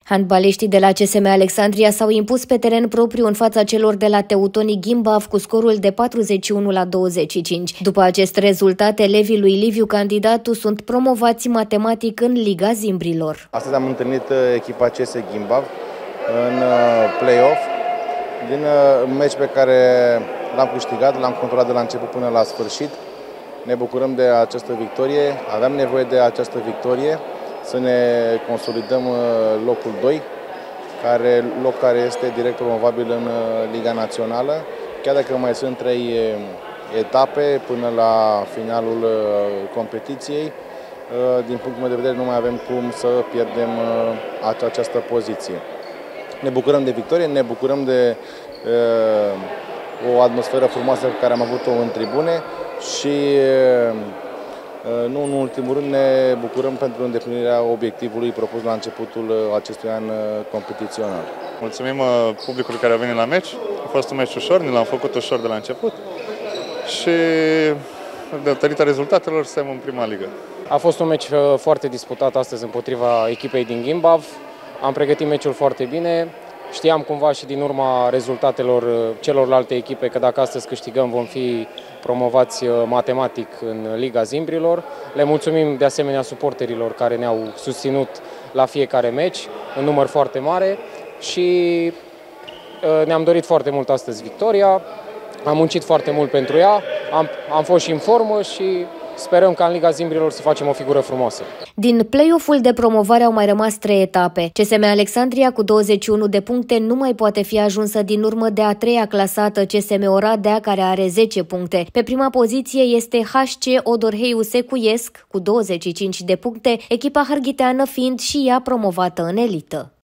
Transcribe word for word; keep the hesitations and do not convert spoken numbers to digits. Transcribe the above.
Handbaliștii de la C S M Alexandria s-au impus pe teren propriu în fața celor de la Teutoni Gimbav cu scorul de patruzeci și unu la douăzeci și cinci. După acest rezultat, elevii lui Liviu Candidatu sunt promovați matematic în Liga Zimbrilor. Astăzi am întâlnit echipa C S Gimbav în play-off din un meci pe care l-am câștigat, l-am controlat de la început până la sfârșit. Ne bucurăm de această victorie, aveam nevoie de această victorie să ne consolidăm locul doi, care, loc care este direct promovabil în Liga Națională, chiar dacă mai sunt trei etape până la finalul competiției. Din punctul meu de vedere, nu mai avem cum să pierdem această poziție. Ne bucurăm de victorie, ne bucurăm de o atmosferă frumoasă pe care am avut-o în tribune și nu în ultimul rând ne bucurăm pentru îndeplinirea obiectivului propus la începutul acestui an competițional. Mulțumim publicului care a venit la meci. A fost un meci ușor, ne l-am făcut ușor de la început și datorită rezultatelor suntem în prima ligă. A fost un meci foarte disputat astăzi împotriva echipei din Gimbav. Am pregătit meciul foarte bine. Știam cumva și din urma rezultatelor celorlalte echipe că dacă astăzi câștigăm vom fi promovați matematic în Liga Zimbrilor. Le mulțumim de asemenea suporterilor care ne-au susținut la fiecare meci în număr foarte mare și ne-am dorit foarte mult astăzi victoria. Am muncit foarte mult pentru ea, am, am fost și în formă și sperăm ca în Liga Zimbrilor să facem o figură frumoasă. Din play-off-ul de promovare au mai rămas trei etape. C S M Alexandria cu douăzeci și unu de puncte nu mai poate fi ajunsă din urmă de a treia clasată C S M Oradea, care are zece puncte. Pe prima poziție este H C Odorheiu Secuiesc cu douăzeci și cinci de puncte, echipa hărghiteană fiind și ea promovată în elită.